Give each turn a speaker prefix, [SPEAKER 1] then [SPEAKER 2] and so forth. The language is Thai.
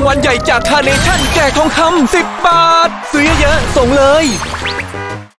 [SPEAKER 1] วัลใหญ่จากคาร์เนชั่นแจกทองคำ10 บาทซื้อเยอะๆส่งเลย